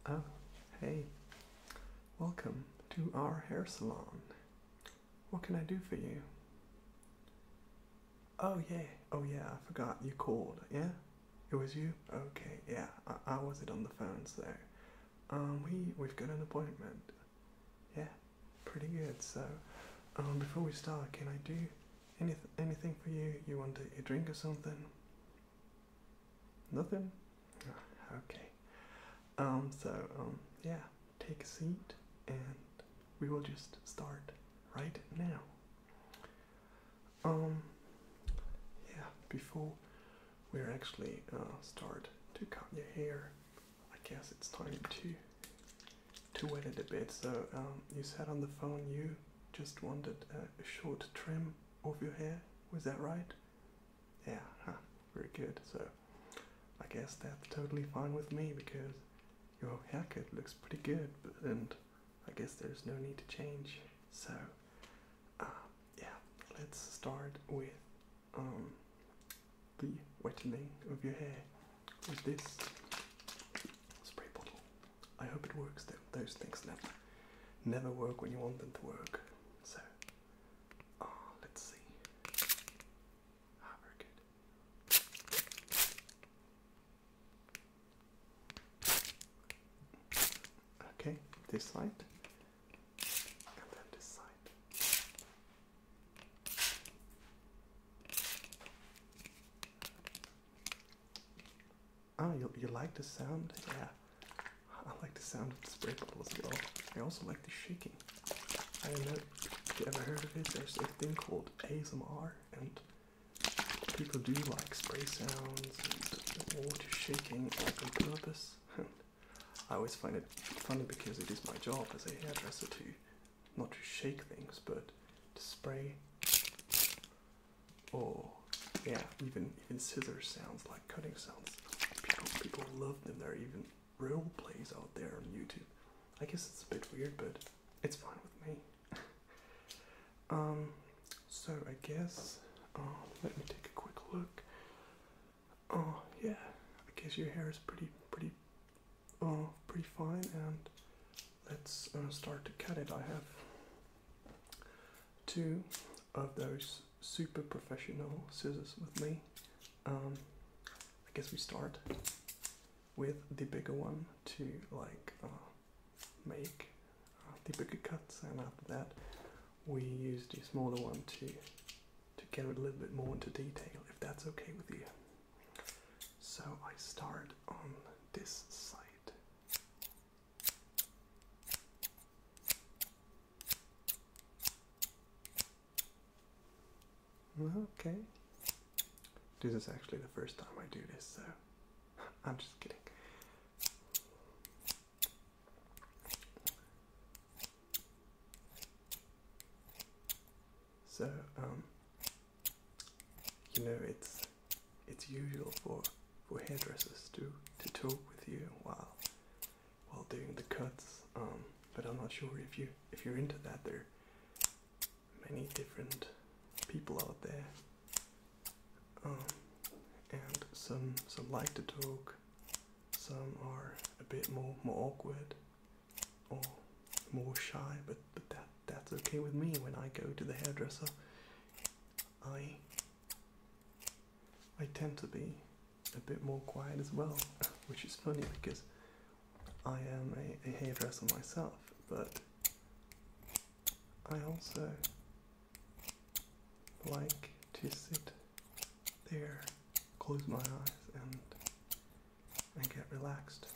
Oh, hey, welcome to our hair salon. What can I do for you? Oh yeah, I forgot you called, yeah? It was you? Okay, yeah, I wasn't on the phone, so, we've got an appointment. Yeah, pretty good, so, before we start, can I do anything for you? You want a drink or something? Nothing? Okay. Yeah, take a seat and we will just start right now. Um, yeah, before we're actually start to cut your hair, I guess it's time to wet it a bit. So, you said on the phone you just wanted a short trim of your hair, was that right? Yeah, very good. So, I guess that's totally fine with me because your haircut looks pretty good, and I guess there's no need to change. So, yeah, let's start with the wetting of your hair with this spray bottle. I hope it works. Those things never work when you want them to work. So, let's see. Very good. Okay, this side. And then this side. Oh, you like the sound? Yeah. I like the sound of the spray bottle as well. I also like the shaking. I don't know if you ever heard of it. There's a thing called ASMR, and people do like spray sounds and water shaking on purpose. I always find it funny because it is my job as a hairdresser to not to shake things, but to spray. Or yeah, even scissor sounds, like cutting sounds. People love them. There are even role plays out there on YouTube. I guess it's a bit weird, but it's fine with me. So I guess, let me take a quick look. Oh yeah, I guess your hair is pretty fine, and let's start to cut it. I have two of those super professional scissors with me. I guess we start with the bigger one to make the bigger cuts, and after that we use the smaller one to get a little bit more into detail, if that's okay with you. So I start on this side. Okay. This is actually the first time I do this, so I'm just kidding. So, it's usual for hairdressers to talk with you while doing the cuts. But I'm not sure if you're into that. There are many different people out there, and some like to talk, some are a bit more awkward or more shy, but that's okay with me. When I go to the hairdresser, I tend to be a bit more quiet as well, which is funny because I am a hairdresser myself, but I also like to sit there, close my eyes, and get relaxed.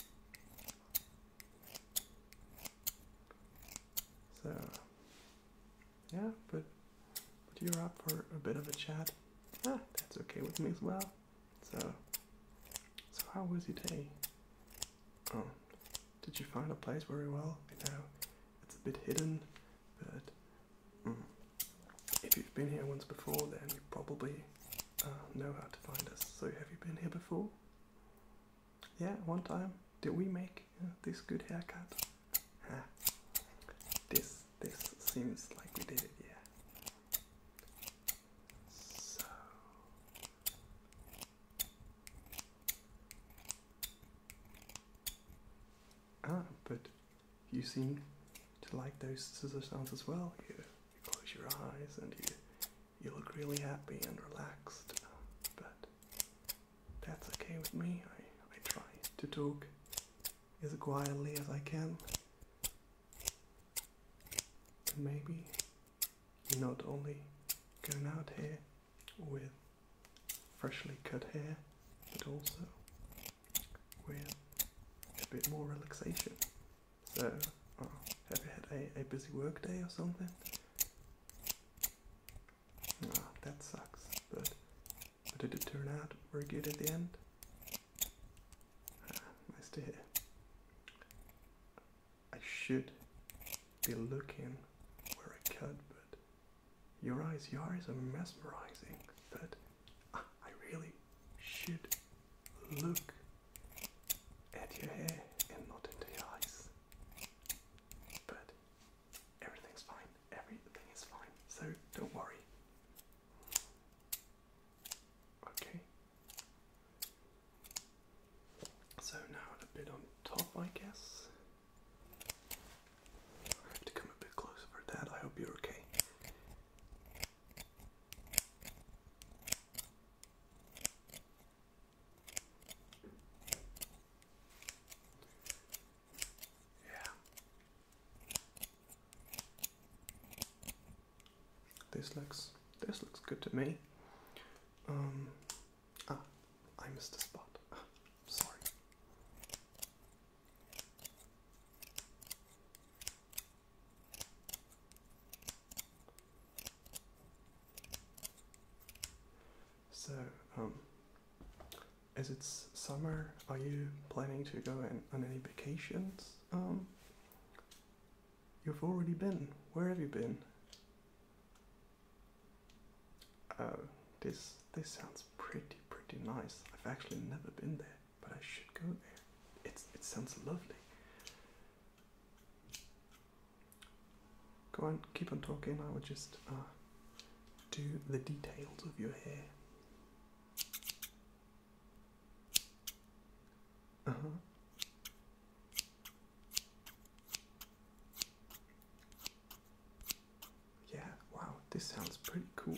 So yeah, but you're up for a bit of a chat. That's okay with me as well. So how was your day? Did you find a place very well? I know it's a bit hidden, but if you've been here once before, then you probably know how to find us. So have you been here before? Yeah, one time. Did we make this good haircut? This seems like we did it, yeah. So But you seem to like those scissor sounds as well. You close your eyes and you look really happy and relaxed. But that's okay with me. I try to talk as quietly as I can. And maybe you're not only going out here with freshly cut hair, but also with a bit more relaxation. So, have you had a busy work day or something? That sucks, but did it turn out very good at the end? Nice to hear. I should be looking where I cut, but your eyes are mesmerizing, but I really should look at your hair and not into your eyes. But everything's fine. Everything is fine. So don't worry. Okay. So now a bit on top, I guess. I have to come a bit closer for that. I hope you're okay. This looks good to me. I missed a spot. Sorry. So, as it's summer, are you planning to go on any vacations? You've already been. Where have you been? Oh, this sounds pretty nice. I've actually never been there, but I should go there. It sounds lovely. Go on, keep on talking. I will just do the details of your hair. Yeah, wow, this sounds pretty cool.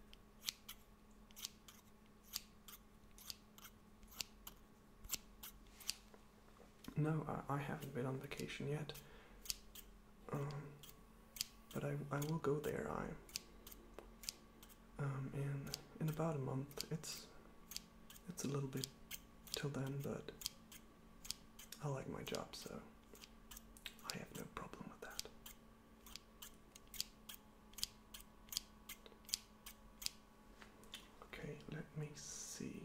No, I haven't been on vacation yet. But I will go there. In about a month. It's a little bit till then, but I like my job, so I have no problem with that. Okay, let me see.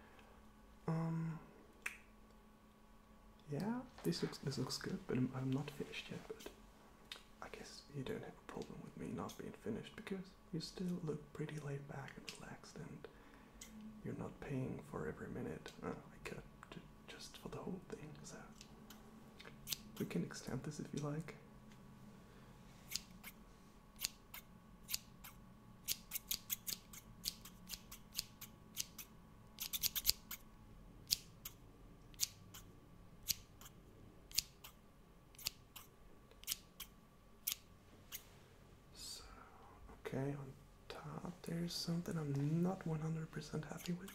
Yeah, this looks good, but I'm not finished yet. But I guess you don't have a problem with me not being finished because you still look pretty laid back and relaxed, and you're not paying for every minute I cut just for the whole thing. So we can extend this if you like. Okay, on top there's something I'm not 100% happy with.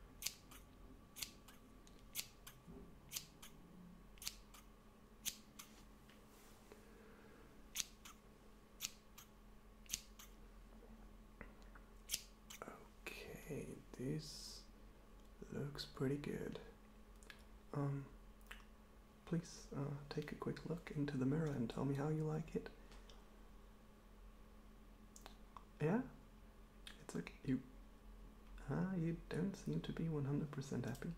Okay, this looks pretty good. Please take a quick look into the mirror and tell me how you like it. Yeah? It's okay. You don't seem to be 100% happy.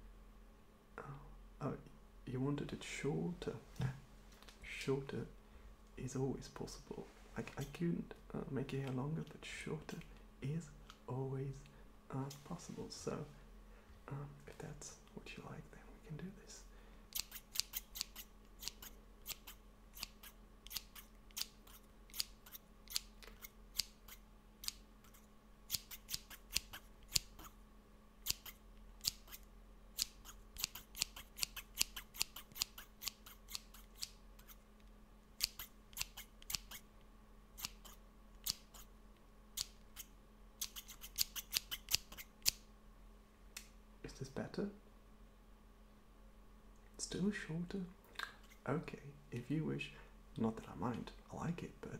Oh, you wanted it shorter. Shorter is always possible. I couldn't make your hair longer, but shorter is always possible. So, if that's what you like, then we can do this. still shorter? Okay, if you wish. Not that I mind, I like it, but...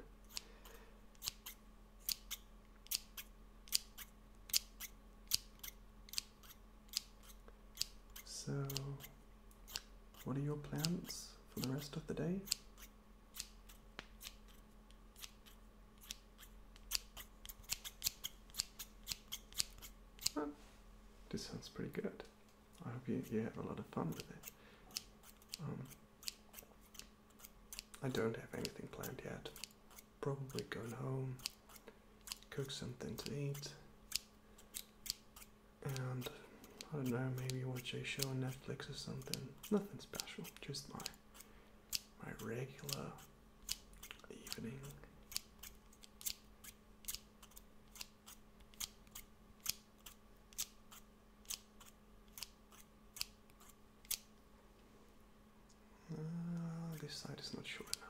So, what are your plans for the rest of the day? Well, this sounds pretty good. I hope you have a lot of fun with it. I don't have anything planned yet. Probably going home, cook something to eat, and I don't know, maybe watch a show on Netflix or something. Nothing special, just my regular evening. This side is not short enough.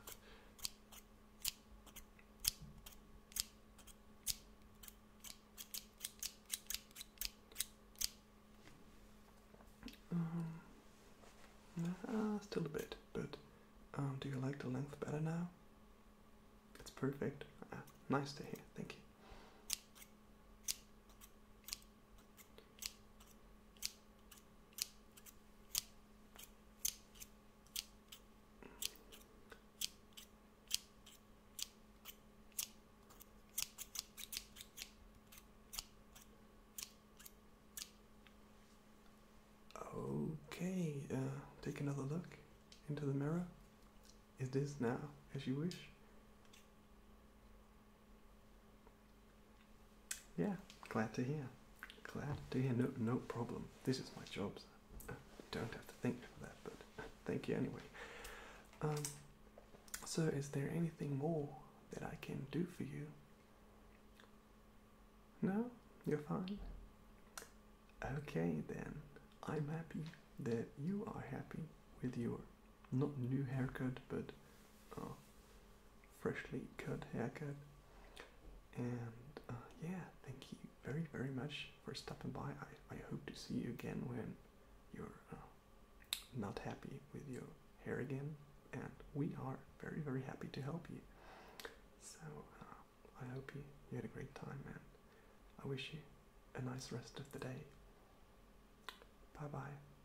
Still a bit, but do you like the length better now? It's perfect. Nice to hear, thank you. Okay, take another look into the mirror. Is this now as you wish? Yeah, glad to hear. Glad to hear. No problem. This is my job. So don't have to think of that, but thank you anyway. So is there anything more that I can do for you? No? You're fine? Okay then. I'm happy that you are happy with your not new haircut, but freshly cut haircut. And yeah, thank you very much for stopping by. I hope to see you again when you're not happy with your hair again, and we are very happy to help you. So I hope you had a great time, and I wish you a nice rest of the day. Bye bye.